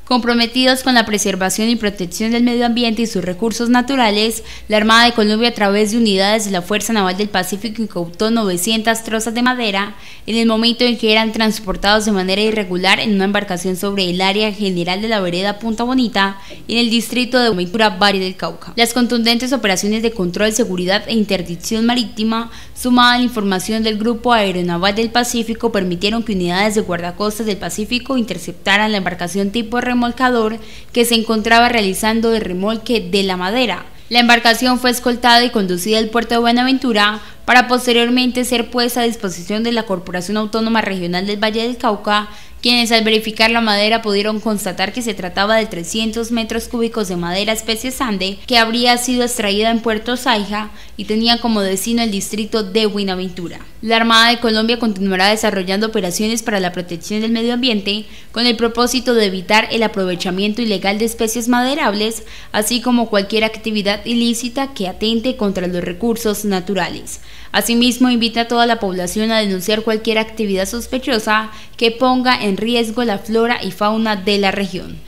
Comprometidos con la preservación y protección del medio ambiente y sus recursos naturales, la Armada de Colombia, a través de unidades de la Fuerza Naval del Pacífico, incautó 900 trozas de madera en el momento en que eran transportados de manera irregular en una embarcación sobre el área general de la vereda Punta Bonita, en el distrito de Buenaventura, Valle del Cauca. Las contundentes operaciones de control, seguridad e interdicción marítima, sumadas a la información del Grupo Aeronaval del Pacífico, permitieron que unidades de guardacostas del Pacífico interceptaran la embarcación tipo remolcador que se encontraba realizando el remolque de la madera. La embarcación fue escoltada y conducida al puerto de Buenaventura para posteriormente ser puesta a disposición de la Corporación Autónoma Regional del Valle del Cauca, quienes al verificar la madera pudieron constatar que se trataba de 300 metros cúbicos de madera especie sande que habría sido extraída en Puerto Saija y tenía como destino el distrito de Buenaventura. La Armada de Colombia continuará desarrollando operaciones para la protección del medio ambiente con el propósito de evitar el aprovechamiento ilegal de especies maderables, así como cualquier actividad ilícita que atente contra los recursos naturales. Asimismo, invita a toda la población a denunciar cualquier actividad sospechosa que ponga en riesgo la flora y fauna de la región.